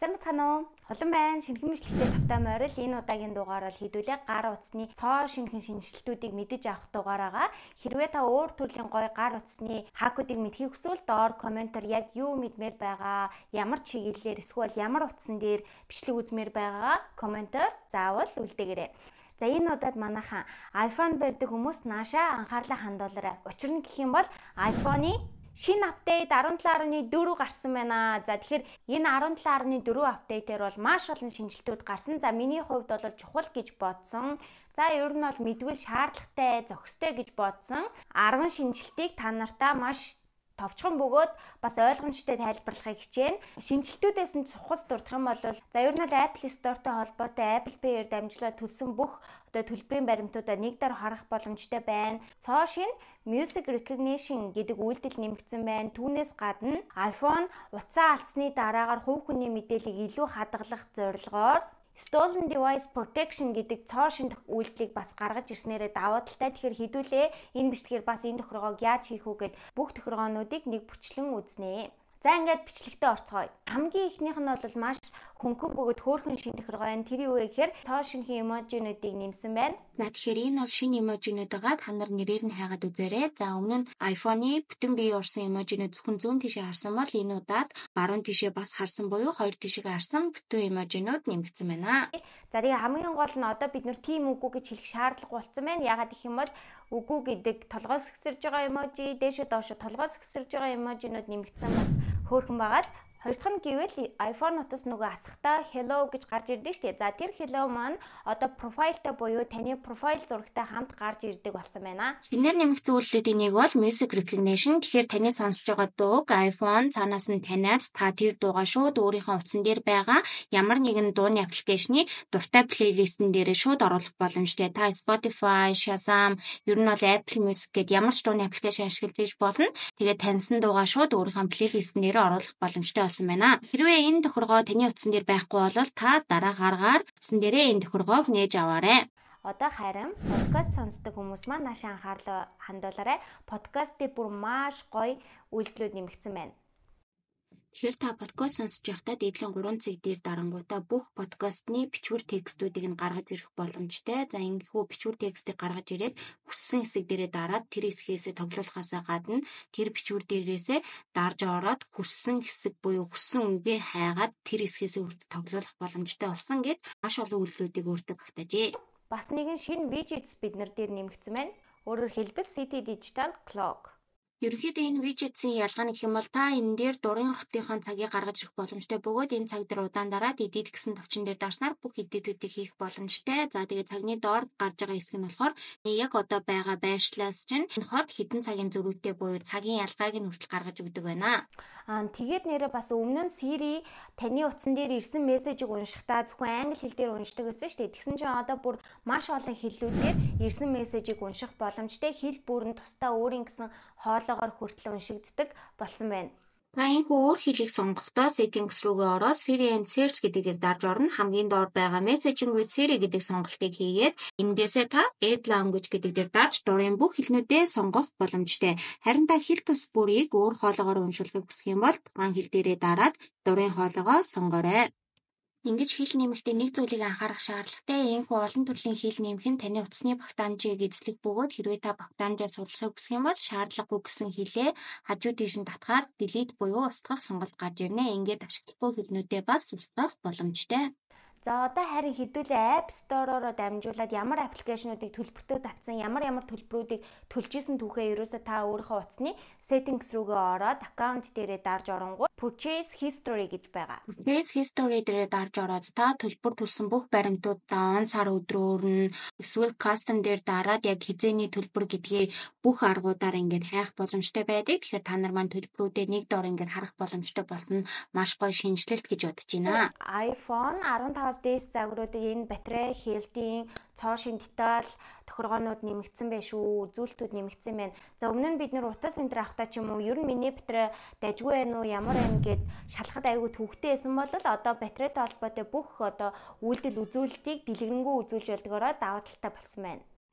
Сайн бацгаана уу? Олон байна. Шинэхэн мэдлэгтэй тавтай морил энэ удаагийн дугаараар хийдүүлээ гар утасны цоо шинэхэн шинжилтүүдийг мэдэж авах дугаараа. Хэрвээ та өөр төрлийн гоё гар утасны хакуудыг мэдхийг хүсвэл доор комментээр яг юу мэдмээр байгаа, ямар чиглэлээр эсвэл ямар утсан дээр бичлэг үзмээр байгаа комментээр заавал үлдээгээрэй. За энэ удаад манайхан iPhone барьдаг хүмүүс наашаа анхаарлаа хандуулаарай. Учир нь гэх юм бол iPhone-ы шинэ апдейт 17.4 гарсан байна. За тэгэхээр энэ 17.4 апдейтээр бол маш олон шинжилтүүд гарсан. За миний хувьд бол чухал гэж бодсон. За ер нь бол мэдвэл шаардлагатай, зохистой гэж бодсон 10 шинжилтийг та нартаа маш товчхон бөгөөд бас ойлгомжтой тайлбарлахыг хичээнэ. Шинжилтүүдээс нь цухас дурдах юм бол за ер нь л Apple Store-той холбоотой Apple Pay-ээр дамжуулаад төлсөн бүх төлбөрийн баримтуудаа нэг дор харах боломжтой байна. Цоо шин Music Recognition гэдэг үйлдэл нэмэгдсэн байна. Түүнээс гадна iPhone утсаа алдсны дараагаар хувь хүний мэдээллийг илүү хадгалах зорилгоор Stolen Device Protection гэдэг цоо шин үйлдэлийг бас гаргаж ирснээрээ даваа талтай. Тэгэхээр хэдүүлээ энэ бичлэгээр бас энэ тохиргоог яаж хийх үү гэд бүх тохиргоонуудыг нэг бүрчлэн үзнэ. За ингээд бичлэгтээ орцгоё. Хамгийн ихнийх нь бол маш хөнгөн бөгөөд хөөрхөн шин тохиргоо байна. Тэр юу вэ гэхээр цоо шинхэн эможинуудыг нэмсэн байна. За тэгэхээр энэ бол шинэ эможинууд байгаа. Та нар нэрээр нь хайгаад үзээрэй. За өмнө нь iPhone-ы бүтэн бие орсон эможинууд зөвхөн зүүн тишээ харсан бол энэ удаад баруун тишээ бас харсан буюу хоёр тишээ харсан бүтэн эможинууд нэмэгдсэн байна. За тэгээ хамгийн гол нь одоо бид нэр тийм үгүй гэж хэлэх шаардлага болсон байна. Ягаад гэх юм бол үгүй гэдэг толгоос ихсэрж байгаа эможи, дээшээ доошоо толгоос ихсэрж байгаа эможинууд нэмэгдсэн бас хөөрхөн байгааз. Хоёр дахь нь гэвэл iPhone утас нөгөө асахтаа hello гэж гарч ирдэг шүү дээ. За тэр hello маань одоо профайлтай буюу таны профайл зурагтай хамт гарч ирдэг болсон байна. Энээр нэмэгдсэн үйлдэлүүдийн нэг бол Music Recognition. Тэгэхээр таны сонсож байгаа дууг iPhone цаанаас нь таниад та тэр дуугаа шууд өөрийнхөө утсан дээр байгаа ямар нэгэн дууны аппликейшны дуртай плейлистэн дээр шууд оруулах боломжтой. Та Spotify, Shazam, ер нь бол Apple Music гэдэг ямар ч дууны аппликейшн ашиглаж болно. Тэгээд таньсан дуугаа шууд өөрийнхөө плейлистэн дээр оруулах боломжтой байна. Хэрвээ энэ тохиргоо таны утсан дээр байхгүй бол та дараа гаргаар утсан дээрээ энэ тохиргоог нээж аваарай. Одоо харин подкаст сонсдог хүмүүс маань наашаа анхаарлаа хандуулаарай. Подкастын бүр маш гоё үйлдэлүүд нэмэгдсэн байна. Тэгэхээр та подкаст сонсож байхдаа дээдлийн 3 цаг дээр дарангуудаа бүх подкастны бичвэр текстүүдийг нь гаргаж ирэх боломжтой. За ингэхүү бичвэр текстийг гаргаж ирээд хүссэн хэсэг дээрээ дараад тэр хэсгээс тоглуулахаасаа гадна тэр бичвэр дээрээсээ дарж ороод хүссэн хэсэг буюу хүссэн үнгээ хайгаад тэр хэсгээс өөртөө тоглуулах боломжтой болсон гэд маш олон үйлдэлүүдийг өөртөө багтаажээ. Бас нэгэн шинэ widgets бид нар дээр нэмэгдсэн байна. Өөрөөр хэлбэл City Digital Clock. Ерөнхийдөө энэ widget-ийн ялгаа нь гэх юм бол та энэ дээр дурын хотынхон цагийг гаргаж ирэх боломжтой бөгөөд энэ цаг дээр удаан дараад edit гэсэн товчон дээр дарснаар бүх edit-үүдийг хийх боломжтой. За тэгээ цагны доор гарч байгаа хэсэг нь болохоор яг одоо байгаа байршлаас чинь энэ хот хэдэн цагийн зөрүүтэй буюу цагийн ялгааг нь хүртэл гаргаж өгдөг байна. Тэгээд нэрээ бас өмнө нь Siri таны утсан дээр ирсэн мессежийг уншихдаа зөвхөн англи хэл дээр уншдаг гэсэн шүү дээ. Тэгсэн чинь одоо бүр маш олон хэллүүдээр ирсэн мессежийг унших боломжтой. Хэл бүрэн тусдаа өөрийн гэсэн хоолоогоор хүртэл уншигддаг болсон байна. Та энэхүү өөр хэлийг сонгохдоо settings руугаа ороод Siri and Search гэдэг дээр дарж орно. Хамгийн доор байгаа messaging with Siri гэдэг сонголтыг хийгээд эндээсээ та add language гэдэг дээр дарж дурын бүх хэлнүүдээ сонгох боломжтой. Харин та хэл тус бүрийг өөр хоолоогоор уншуулахыг хүсэх юм бол тухайн хэл дээрээ дараад дурын хоолоогоо сонгоорой. Ингэж хэл нэмэхдээ нэг зүйлийг анхаарах шаардлагатай. Энэхүү олон төрлийн хэл нэмэх нь таны утасны багтаамжийг эзлэх бөгөөд хэрвээ та багтаамжаа судлахыг хүсэх юм бол шаардлагагүй гэсэн хэлээ хажуу тийш нь татгаар delete буюу устгах сонголт гарч ирнэ. Ингээд ашиглахгүй хэлнүүдээ бас устгах боломжтой. За одоо харин хэдүүлээ App Store-оор дамжуулаад ямар аппликейшнуудыг төлбөртөө татсан, ямар төлбөрүүдийг төлжсэн түүхээ ерөөсөө та өөрийнхөө утасны settings руугаа ороод аккаунт дээрээ дарж оронгууд Purchase History гэж байгаа. Purchase History дээрээ дарж ороод та төлбөр төлсөн бүх баримтуудаа он сар өдрөөр нь эсвэл custom дээр дараад яг хизээний төлбөр гэдгийг бүх аргуудаар ингээд хайх боломжтой байдаг. Тэгэхээр та нар маань төлбөрүүдээ нэг дор ингээд харах боломжтой болно. Маш гоё шинжилэлт гэж бодож байна. iPhone 15 дэс загваруудыг энэ батарей хэлтийн цоо шин деталь тохиргоонууд нэмэгдсэн байх шүү. Үзүүлэлтүүд нэмэгдсэн байна. За өмнө нь бид нэр утас энэ төр авахтаа ч юм уу ер нь миний батарей дайггүй байна уу ямар байна гэд шалахад айгүй төвхтэй байсан бол одоо батарейтай холбоотой бүх одоо үйлдэл үзүүлэлтийг дэлгэрэнгүй үзүүлж болдгороо даваа талтай болсон байна.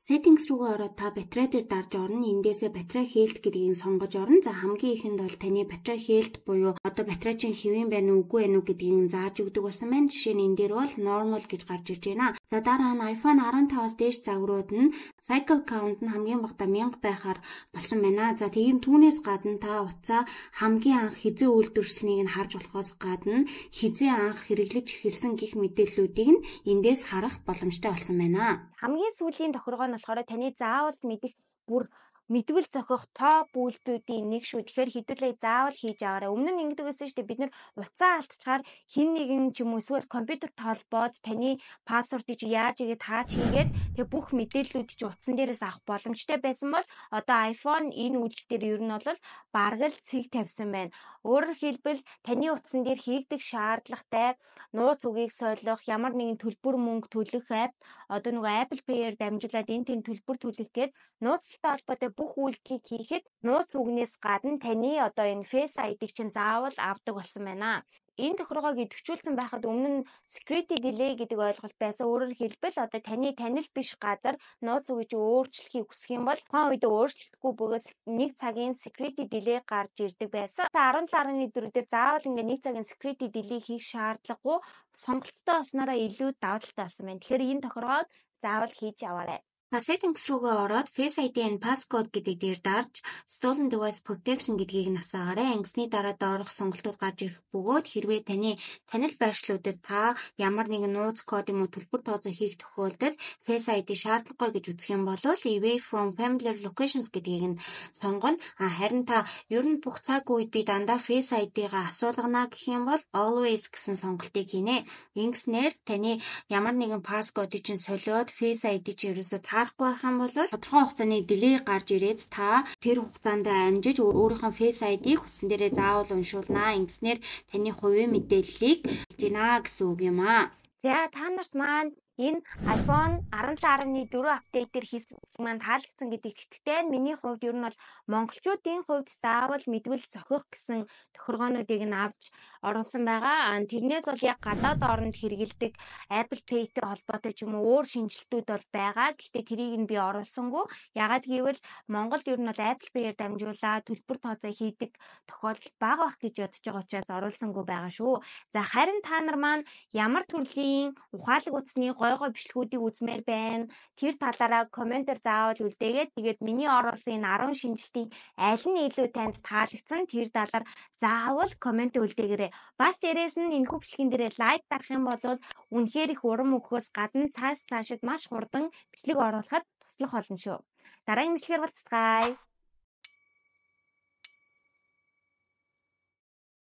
Settings руугаа ороод та батарей дээр дарж орно. Эндээсээ батарей health гэдгийг сонгож орно. За хамгийн ихэнд бол таны батарей health буюу одоо батарей чинь хэвэн байна уу үгүй байна уу гэдгийг зааж өгдөг болсон байна. Жишээ нь энэ дээр бол normal гэж гарч ирж байна. За дараа нь iPhone 15-аас дээш загварууд нь cycle count нь хамгийн багадаа 1000 байхаар болсон байна. За тэгээд түүнээс гадна та утсаа хамгийн анх хизээ үйлдвэрлэснийг нь харж болохоос гадна хизээ анх хэрэглэж эхэлсэн гэх мэдээллүүдийг нь эндээс харах боломжтой болсон байна. Хамгийн сүүлийн тохиргоо нь болохоор таны заавал мэдэх бүр мэдвэл зохих топ үйлдэлүүдийн нэг шүү. Тэгэхээр хэдүүлээ заавал хийж аваарай. Өмнө нь ингэдэг байсан шүү дээ. Бид нэр утсаа алдчихаар хин нэгэн ч юм уу эсвэл компьютерт холбоод таны пассвордыг чи яаж игээд хаач хийгээд тэг бүх мэдээллүүд чи утсан дээрээс авах боломжтой байсан бол одоо iPhone энэ үйлдэл дээр ер нь бол бараг л цэг тавьсан байна. Өөрөөр хэлбэл таны утсан дээр хийгдэх шаардлагатай нууц үгийг солих, ямар нэгэн төлбөр мөнгө төлөх апп одоо нөгөө Apple Pay-ээр дамжуулаад энэ тэн төлбөр төлөх гээд нууцтай холбоотой бүх үйлдэлийг хийхэд нууц үгнээс гадна таны одоо энэ Face ID-г чинь заавал авдаг болсон байна. Энэ тохиргоог идэвхжүүлсэн байхад өмнө нь security delay гэдэг ойлголт байсан. Өөрөөр хэлбэл одоо таны танил биш газар нууц үгэж өөрчлөхийг хүсэх юм бол тухайн үед өөрчлөгдөхгүй бөгөөс нэг цагийн security delay гарч ирдэг байсан. 17.4 дээр заавал ингээ нэг цагийн security delay хийх шаардлагагүй сонголттой болсноороо илүү давуу талтай болсон байна. Тэгэхээр энэ тохиргоог заавал хийж яваарай. Settings руугаа ороод Face ID and Passcode гэдэг дээр дарж Stolen Device Protection гэдгийг насаагаарай. Ингэсний дараа доорх сонголтууд гарч ирэх бөгөөд хэрвээ таны танил байршлуудад та ямар нэгэн нууц код юм уу төлбөр тооцоо хийх тохиолдолд Face ID шаардлагагүй гэж үзэх юм бол Away from Familiar Locations гэдгийг нь сонгоно. Харин та ер нь бүх цаг үед би дандаа Face ID-га асуулгана гэх юм бол Always гэсэн сонголтыг хийнэ. Ингэснээр таны ямар нэгэн passcode чинь солиод Face ID чинь ерөөсөө харахгүй байх юм бол тодорхой хугацааны delay гарч ирээд та тэр хугацаанд амжиж өөрийнхөө Face ID-г хүссэн дээрээ заавал уншуулнаа. Ингэснээр таны хувийн мэдээллийг дийнэ гэсэн үг юм аа. За та нарт маань энэ iPhone 17.4 апдейтер хийсэн маань таалагдсан гэдэг итгэвчтэй. Миний хувьд ер нь бол монголчуудын хувьд заавал мэдвэл зохих гэсэн тохиргоонуудыг нь авч оруулсан байгаа. Тэрнээс бол яг гадаад орнд хэрэгэлдэг Apple Pay-тэй холбоотой ч юм уу өөр шинжилтүүд бол байгаа. Гэхдээ тэрийг нь би оруулсангүй. Ягаад гэвэл Монголд ер нь бол Apple Pay-ээр дамжуулаад төлбөр тооцоо хийдэг тохиолдол бага байх гэж бодож байгаа учраас оруулсангүй байгаа шүү. За харин та нар маань ямар төрлийн ухаалаг утасны гой бичлэгүүдийг үзмээр байна. Тэр талаараа комментээр заавал үлдээгээд тэгээд миний оруулсан энэ 10 шинжилтийн аль нь илүү танд таалагдсан тэр талаар заавал коммент үлдээгээрэй. Бас дээрээс нь энэ бичлэгэн дээрээ лайк дарах юм бол үнэхээр их урам өгөхөөс гадна цаашид маш хурдан бичлэг оруулахад туслах болно шүү. Дараагийн бичлэгээр уулзцгаая.